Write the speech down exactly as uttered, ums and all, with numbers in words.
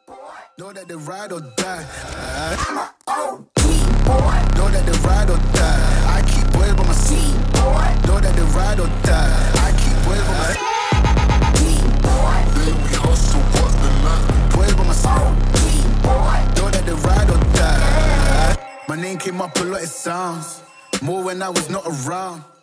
Know that they ride or die. I'm a O G boy. Know that they ride or die. I keep boys by my seat, boy. Know that they ride or die. I keep boys by my seat, boy. Then we hustle, what's the night? Boys by my seat, boy. Know that they ride or die. My name came up a lot, it sounds more when I was not around.